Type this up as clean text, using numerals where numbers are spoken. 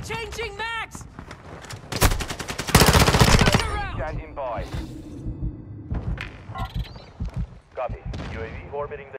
Changing max! Standing by. Copy. UAV orbiting the